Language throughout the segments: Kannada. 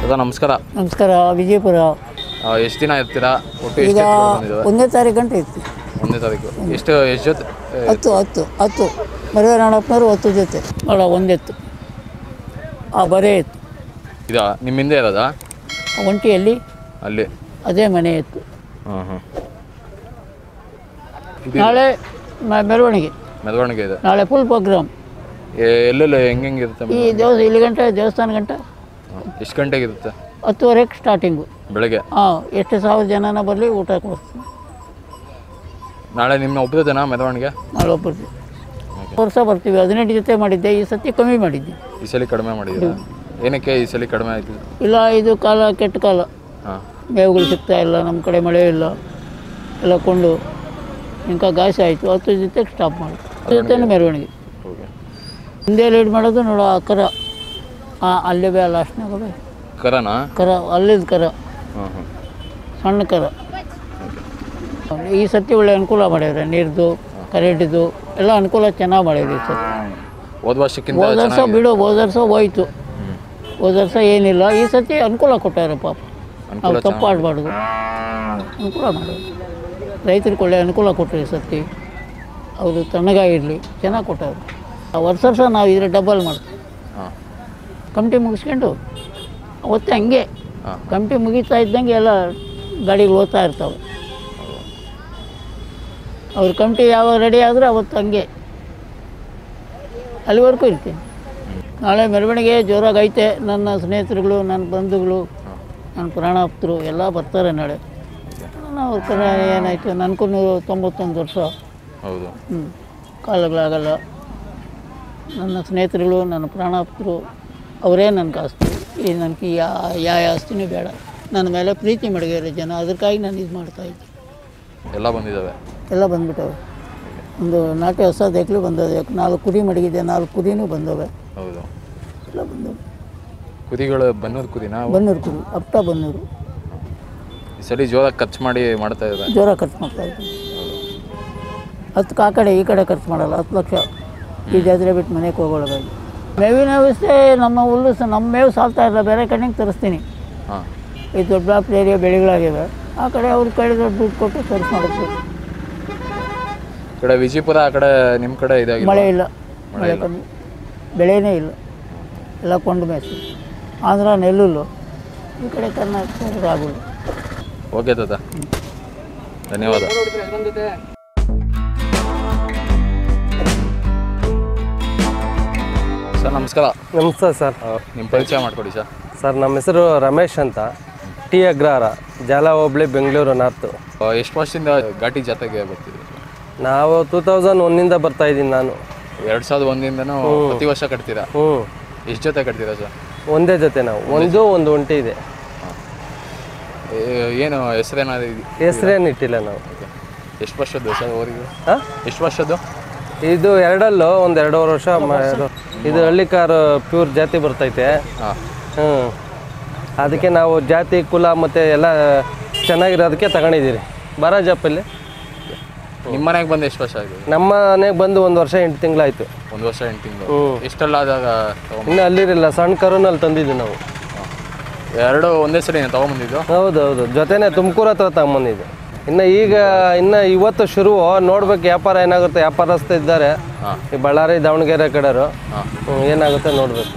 ಸದಾ ನಮಸ್ಕಾರ. ನಮಸ್ಕಾರ. ವಿಜಯಪುರ. ಎಷ್ಟು ದಿನ ಇರ್ತೀರಾ? ಒಟ್ಟು ಈಗ ಎಷ್ಟು? 1ನೇ ತಾರೀಕು ಗಂಟೆ ಇತ್ತು. 1ನೇ ತಾರೀಕು. ಎಷ್ಟು ಜೊತೆ? 10 ಮದುವೆ ನಾಡಪ್ಪನವರು 10 ಜೊತೆ ಅಲ್ಲ, ಒಂದೆತ್ತು ಬರೇ ಇತ್ತು. ಇದಾ ನಿಮ್ಮ ಹಿಂದೆ ಇರೋದಾ? ಒಂಟಿಯಲ್ಲಿ ಅಲ್ಲಿ ಅದೇ ಮನೆ ಇತ್ತು. ಹಾಂ. ನಾಳೆ ಮೆರವಣಿಗೆ ಇದೆ. ನಾಳೆ ಫುಲ್ ಪ್ರೋಗ್ರಾಮ್. ಎಲ್ಲೆಲ್ಲ ಹೆಂಗಿರುತ್ತೆ? ಈ ಇಲ್ಲಿ ಗಂಟೆ ದೇವಸ್ಥಾನ ಗಂಟೆ. ಎಷ್ಟು ಗಂಟೆಗೆ ಇರುತ್ತೆ? 10:30 ಸ್ಟಾರ್ಟಿಂಗು ಬೆಳಗ್ಗೆ. ಎಷ್ಟು 1000 ಜನನ ಬರಲಿ, ಊಟ ಕೊಡಿಸ್ತೀನಿ. ನಾಳೆ ನಿಮ್ಮ ಒಬ್ಬರದೇನಾ ಮೆರವಣಿಗೆ? ನಾಳೆ ಒಬ್ಬರದ್ದು. ವರ್ಷ ಬರ್ತೀವಿ. 18 ಜೊತೆ ಮಾಡಿದ್ದೆ, ಈ ಸತಿ ಕಮ್ಮಿ ಮಾಡಿದ್ದೆ. ಈ ಸಲ ಕಡಿಮೆ ಮಾಡಿದ್ದೀರಾ? ಏನಕ್ಕೆ ಈ ಸಲ ಕಡಿಮೆ ಆಯಿತು? ಇಲ್ಲ, ಇದು ಕಾಲ ಕೆಟ್ಟ ಕಾಲ. ಮೇವುಗಳು ಸಿಗ್ತಾ ಇಲ್ಲ, ನಮ್ಮ ಕಡೆ ಮಳೆ ಇಲ್ಲ, ಎಲ್ಲ ಕೊಂಡು ಇಂಕ ಗಾಸಿ ಆಯಿತು. 10 ಜೊತೆಗೆ ಸ್ಟಾಪ್ ಮಾಡಿ ಜೊತೆನೂ ಮೆರವಣಿಗೆ. ಹಿಂದೆ ಲೀಡ್ ಮಾಡೋದು ನೋಡು, ಆ ಕರ ಅಲ್ಲೇ ಬೇ ಲಾಸ್ಟ್ನಾಗ ಬೇ ಕರ ಅಲ್ಲಿದ್ದು ಕರ, ಸಣ್ಣ ಕರ. ಈ ಸತಿ ಒಳ್ಳೆ ಅನುಕೂಲ ಮಾಡ್ಯಾವ್ರೆ, ನೀರ್ದು ಕರೆಂಟಿದು ಎಲ್ಲ ಅನುಕೂಲ ಚೆನ್ನಾಗಿ ಮಾಡಿದೆ ಈ ಸತಿ. ಹೋದ ವರ್ಷ ಬಿಡು, ಹೋದ ವರ್ಷ ಹೋಯ್ತು. ಹೋದ ವರ್ಷ ಏನಿಲ್ಲ, ಈ ಸತಿ ಅನುಕೂಲ ಕೊಟ್ಟಾರೆ ಪಾಪ. ನಾವು ತಪ್ಪು ಆಡಬಾರ್ದು, ಅನುಕೂಲ ಮಾಡೋದು. ರೈತರಿಗೆ ಒಳ್ಳೆ ಅನುಕೂಲ ಕೊಟ್ಟರು ಈ ಸತಿ. ಅವರು ತಣ್ಣಗಾಗಿರಲಿ, ಚೆನ್ನಾಗಿ ಕೊಟ್ಟಾರೆ. ವರ್ಷ ನಾವು ಇದ್ರೆ ಡಬಲ್ ಮಾಡ್ತೀವಿ. ಕಮಿಟಿ ಮುಗಿಸ್ಕೊಂಡು ಅವತ್ತೇ ಹಂಗೆ ಕಮಿಟಿ ಮುಗೀತಾ ಇದ್ದಂಗೆ ಎಲ್ಲ ಗಾಡಿಗಳು ಓದ್ತಾ ಇರ್ತಾವೆ. ಅವ್ರ ಕಮಿಟಿ ಯಾವಾಗ ರೆಡಿ ಆದರೆ ಅವತ್ತು ಹಂಗೆ ಅಲ್ಲಿವರೆಗೂ ಇರ್ತೀನಿ. ನಾಳೆ ಮೆರವಣಿಗೆ ಜೋರಾಗಿ ಐತೆ. ನನ್ನ ಸ್ನೇಹಿತರುಗಳು, ನನ್ನ ಬಂಧುಗಳು, ನನ್ನ ಪ್ರಾಣಾಪ್ತರು ಎಲ್ಲ ಬರ್ತಾರೆ ನಾಳೆ. ಅವ್ರ ಕಡೆ ಏನಾಯಿತು, ನನಗೂ 91 ವರ್ಷ. ಹೌದು. ಕಾಲಗಳಾಗಲ್ಲ. ನನ್ನ ಸ್ನೇಹಿತರುಗಳು, ನನ್ನ ಪ್ರಾಣಾಪ್ತರು ಅವರೇ ನನಗೆ ಆಸ್ತಿ. ಈ ನನಗೆ ಯಾವ ಆಸ್ತಿನೂ ಬೇಡ. ನನ್ನ ಮೇಲೆ ಪ್ರೀತಿ ಮಡಗಿರೋ ಜನ, ಅದಕ್ಕಾಗಿ ನಾನು ಇದು ಮಾಡ್ತಾಯಿದ್ದೆ. ಎಲ್ಲ ಬಂದಿದ್ದಾವೆ, ಎಲ್ಲ ಬಂದುಬಿಟ್ಟವೆ. ಒಂದು ನಾಟಿ ಹೊಸ ದೇಕ್ಲು ಬಂದವೆ. 4 ಕುರಿ ಮಡಗಿದೆ, 4 ಕುರಿನೂ ಬಂದವೆ. ಹೌದು, ಎಲ್ಲ ಬಂದವೆ. ಕುರಿಗಳು ಬನ್ನೂರು ಕುರಿನಾ? ಬನ್ನೂರು ಕುರಿ, ಅಪ್ಟ ಬನ್ನೂರು. ಈ ಸಲ ಜೋರಾಗಿ ಖರ್ಚು ಮಾಡ್ತಾ ಇದ್ದಾರೆ. ಜೋರಾಗಿ ಖರ್ಚು ಮಾಡ್ತಾಯಿದ್ದೆ. 10 ಆ ಕಡೆ ಈ ಕಡೆ ಖರ್ಚು ಮಾಡಲ್ಲ. 10 ಲಕ್ಷ ಈ ಜಾತ್ರೆ ಬಿಟ್ಟು ಮನೆಗೆ ಹೋಗೋಳಗಾಗಿ. ಮೇವಿನ ವ್ಯವಸ್ಥೆ ನಮ್ಮ ಹುಲ್ಲು ನಮ್ಮ ಮೇವು ಸಾಲ್ತಾ ಇಲ್ಲ, ಬೇರೆ ಕಡೆಗೆ ತರಿಸ್ತೀನಿ. ಈ ದೊಡ್ಡಬಳ್ಳಾಪುರ ಏರಿಯಾ ಬೆಳೆಗಳಾಗಿವೆ, ಆ ಕಡೆ ಅವ್ರ ಕಡೆ ದುಡ್ಡು ಕೊಟ್ಟು ತರಿಸಿ ಮಾಡೋದು. ಈ ಕಡೆ ವಿಜಯಪುರ ಆ ಕಡೆ ನಿಮ್ಮ ಕಡೆ ಇದಾಗಿ ಮಳೆ ಇಲ್ಲ, ಮಳೆ ಕಮ್ಮಿ, ಬೆಳೆನೇ ಇಲ್ಲ, ಎಲ್ಲ ಕೊಂಡು ಮೇಸಿ. ಆಂಧ್ರ ನೆಲ್ಲುಲ್ಲು, ಈ ಕಡೆ ಕರ್ನಾಟಕ ರಾಗುಲು. ಓಕೆ ತಾತ, ಧನ್ಯವಾದ. ಸರ್ ನಮಸ್ಕಾರ. ನಮಸ್ತೆ ಸರ್. ನಿಮ್ಮ ಪರಿಚಯ ಮಾಡಿಕೊಡಿ ಸರ್. ಸರ್, ನಮ್ಮ ಹೆಸರು ರಮೇಶ್ ಅಂತ, ಟಿ ಅಗ್ರಹಾರ, ಜಾಲ ಹೋಬಳಿ, ಬೆಂಗಳೂರು ನಾರ್ತು. ಎಷ್ಟು ವರ್ಷದಿಂದ ಘಾಟಿ ಜಾತ್ರೆಗೆ ಬರ್ತೀವಿ? ನಾವು 2001ನಿಂದ ಬರ್ತಾಯಿದ್ದೀನಿ. ನಾನು 2001ದಿಂದನೂ ಪ್ರತಿ ವರ್ಷ ಕಟ್ತೀರಾ? ಎಷ್ಟು ಜೊತೆ ಕಟ್ತೀರಾ ಸರ್? ಒಂದೇ ಜೊತೆ. ನಾವು ಒಂದು ಒಂಟಿ ಇದೆ. ಏನು ಹೆಸರೇನಾದ್ರು? ಹೆಸರೇನು ಇಟ್ಟಿಲ್ಲ ನಾವು. ಎಷ್ಟು ವರ್ಷದ್ದು ಸರ್ ಅವರಿಗೆ? ಎಷ್ಟು ವರ್ಷದ್ದು ಇದು? 2 ಒಂದು 2.5 ವರ್ಷ. ಇದು ಹಳ್ಳಿಕಾರು ಪ್ಯೂರ್ ಜಾತಿ ಬರ್ತೈತೆ. ಅದಕ್ಕೆ ನಾವು ಜಾತಿ ಕುಲ ಮತ್ತು ಎಲ್ಲ ಚೆನ್ನಾಗಿರೋದಕ್ಕೆ ತಗೊಂಡಿದ್ದೀರಿ. ಬರಾಜಪ್ಪಲ್ಲಿ. ನಿಮ್ಮ ಮನೆಗೆ ಬಂದು ಎಷ್ಟು ವರ್ಷ ಆಗಿದೆ? ನಮ್ಮ ಮನೆಗೆ ಬಂದು 1 ವರ್ಷ 8 ತಿಂಗಳಾಯಿತು. 1 ವರ್ಷ 8 ತಿಂಗಳು. ಎಷ್ಟೆಲ್ಲ ಆದಾಗ? ಇನ್ನೂ ಅಲ್ಲಿರಲಿಲ್ಲ, ಸಣ್ಣ ಕರುನಲ್ಲಿ ತಂದಿದ್ದು ನಾವು. 2 ಒಂದೇ ಸರಿ ತೊಗೊಂಬಂದಿದ್ದು? ಹೌದೌದು, ಜೊತೆನೇ ತುಮಕೂರು ಹತ್ರ ತಗೊಂಬಂದಿದ್ದು. ಇನ್ನು ಇವತ್ತು ಶುರು ನೋಡ್ಬೇಕು ವ್ಯಾಪಾರ ಏನಾಗುತ್ತೆ. ವ್ಯಾಪಾರಸ್ಥ ಇದ್ದಾರೆ ಈ ಬಳ್ಳಾರಿ ದಾವಣಗೆರೆ ಕಡೆಯವರು, ಏನಾಗುತ್ತೆ ನೋಡಬೇಕು.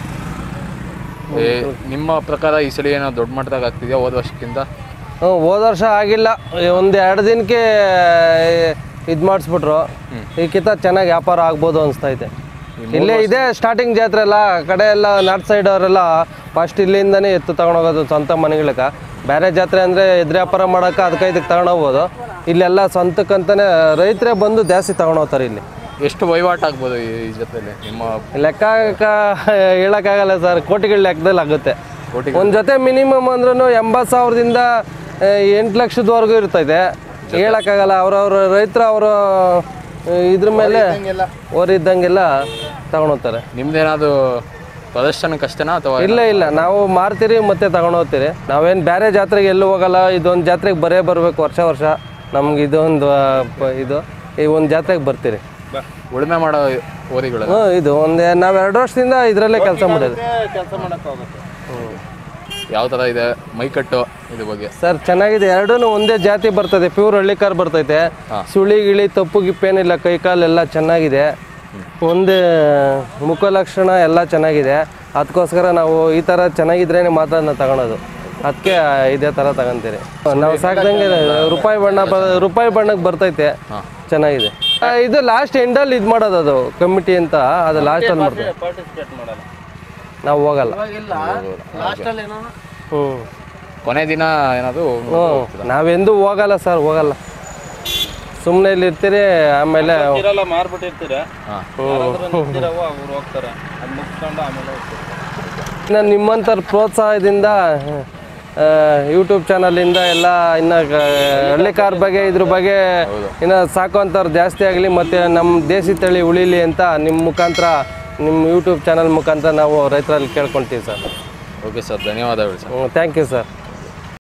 ನಿಮ್ಮ ಪ್ರಕಾರ ಈ ಸಲ ಏನೋ ದೊಡ್ಡ ಮಟ್ಟದಾಗ ಆಗ್ತಿದೆಯಾ ಹೋದ ವರ್ಷಕ್ಕಿಂತ? ಹೋದ ವರ್ಷ ಆಗಿಲ್ಲ, 1-2 ದಿನಕ್ಕೆ ಇದು ಮಾಡಿಸ್ಬಿಟ್ರು. ಈಗಿಂತ ಚೆನ್ನಾಗಿ ವ್ಯಾಪಾರ ಆಗ್ಬೋದು ಅನಿಸ್ತೈತೆ. ಇಲ್ಲೇ ಇದೆ ಸ್ಟಾರ್ಟಿಂಗ್ ಜಾತ್ರೆ ಎಲ್ಲ ಕಡೆ ಎಲ್ಲ ನಾರ್ತ್ ಸೈಡ್ ಅವರೆಲ್ಲ ಫಸ್ಟ್ ಇಲ್ಲಿಂದನೇ ಎತ್ತು ತೊಗೊಂಡೋಗೋದು ಸ್ವಂತ ಮನೆಗಳಿಗೆ. ಬೇರೆ ಜಾತ್ರೆ ಅಂದರೆ ಎದುರು ವ್ಯಾಪಾರ ಮಾಡೋಕೆ ಅದಕ್ಕೆ ಇದಕ್ಕೆ ತೊಗೊಂಡೋಗ್ಬೋದು. ಇಲ್ಲೆಲ್ಲ ಸ್ವಂತಕ್ಕಂತಲೇ ರೈತರೇ ಬಂದು ಜಾಸ್ತಿ ತೊಗೊಂಡೋಗ್ತಾರೆ. ಇಲ್ಲಿ ಎಷ್ಟು ವಹಿವಾಟು ಆಗ್ಬೋದು ಈ ಜೊತೆಲಿ? ನಿಮ್ಮ ಲೆಕ್ಕ ಹೇಳೋಕ್ಕಾಗಲ್ಲ ಸರ್, ಕೋಟಿಗಳ ಲೆಕ್ಕದಲ್ಲಿ ಆಗುತ್ತೆ. ಒಂದು ಜೊತೆ ಮಿನಿಮಮ್ ಅಂದ್ರೂ 80,000ದಿಂದ 8 ಲಕ್ಷದವರೆಗೂ ಇರ್ತೈತೆ. ಹೇಳೋಕ್ಕಾಗಲ್ಲ. ಅವ್ರವ್ರ ರೈತರು ಅವರು ಇದ್ರ ಮೇಲೆ ಓರಿದ್ದಂಗೆಲ್ಲ ತಗೊಂಡೋಗ್ತಾರೆ. ನಿಮ್ದೇನಾದ್ರು ಪ್ರದರ್ಶನಕ್ಕಷ್ಟೇನಾ ಅಥವಾ? ಇಲ್ಲ, ನಾವು ಮಾರ್ತೀರಿ ಮತ್ತು ತಗೊಂಡೋಗ್ತೀರಿ. ನಾವೇನು ಬೇರೆ ಜಾತ್ರೆಗೆ ಎಲ್ಲೂ ಹೋಗಲ್ಲ. ಇದೊಂದು ಜಾತ್ರೆಗೆ ಬರಬೇಕು ವರ್ಷ. ನಮ್ಗೆ ಇದೊಂದು ಈ ಒಂದು ಜಾತ್ರೆಗೆ ಬರ್ತೀರಿ. ಉಳುಮೆ ಮಾಡೋ ಓರಿಗಳು? ಇದು ನಾವು 2 ವರ್ಷದಿಂದ ಇದರಲ್ಲೇ ಕೆಲಸ ಮಾಡೋದು. ಯಾವ ಥರ ಇದೆ ಮೈಕಟ್ಟು ಇದ್ರ ಬಗ್ಗೆ? ಸರ್ ಚೆನ್ನಾಗಿದೆ, ಎರಡೂ ಒಂದೇ ಜಾತಿ ಬರ್ತದೆ, ಪ್ಯೂರ್ ಹಳ್ಳಿ ಕಾರ್ ಬರ್ತೈತೆ. ಸುಳಿ ಗಿಳಿ ತಪ್ಪು ಗಿಪ್ಪೇನಿಲ್ಲ, ಕೈ ಕಾಲೆಲ್ಲ ಚೆನ್ನಾಗಿದೆ, ಒಂದೇ ಮುಖಲಕ್ಷಣ ಎಲ್ಲ ಚೆನ್ನಾಗಿದೆ. ಅದಕ್ಕೋಸ್ಕರ ನಾವು ಈ ಥರ ಚೆನ್ನಾಗಿದ್ರೇ ಮಾತ್ರ ನಾವು ತಗೊಳೋದು, ಅದಕ್ಕೆ ಇದೇ ಥರ ತಗೊಂತೀರಿ. ನಾವು ಸಾಕ್ದಂಗೆ ರೂಪಾಯಿ ಬಣ್ಣಕ್ಕೆ ಬರ್ತೈತೆ, ಚೆನ್ನಾಗಿದೆ. ಇದು ಲಾಸ್ಟ್ ಎಂಡಲ್ಲಿ ಇದು ಮಾಡೋದು, ಅದು ಕಮಿಟಿ ಅಂತ, ಅದು ಲಾಸ್ಟಲ್ಲಿ ಮಾಡ್ತೀವಿ, ನಾವು ಹೋಗಲ್ಲ. ಕೊನೆ ದಿನ ಏನಾದರೂ ನಾವೆಂದೂ ಹೋಗಲ್ಲ ಸರ್, ಹೋಗಲ್ಲ, ಸುಮ್ಮನೆ ಇಲ್ಲಿ ಇರ್ತೀರಿ. ಆಮೇಲೆ ಇನ್ನು ನಿಮ್ಮಂಥರ ಪ್ರೋತ್ಸಾಹದಿಂದ ಯೂಟ್ಯೂಬ್ ಚಾನಲಿಂದ ಎಲ್ಲ ಇನ್ನು ಹಳ್ಳಿ ಕಾರ್ ಬಗ್ಗೆ ಇದ್ರ ಬಗ್ಗೆ ಇನ್ನು ಸಾಕುವಂಥವ್ರು ಜಾಸ್ತಿ ಆಗಲಿ, ಮತ್ತು ನಮ್ಮ ದೇಸಿ ತಳಿ ಉಳಿಲಿ ಅಂತ ನಿಮ್ಮ ಮುಖಾಂತರ, ನಿಮ್ಮ ಯೂಟ್ಯೂಬ್ ಚಾನಲ್ ಮುಖಾಂತರ ನಾವು ರೈತರಲ್ಲಿ ಕೇಳ್ಕೊಳ್ತೀವಿ ಸರ್. ಓಕೆ ಸರ್, ಧನ್ಯವಾದಗಳು ಸರ್. Thank you sir.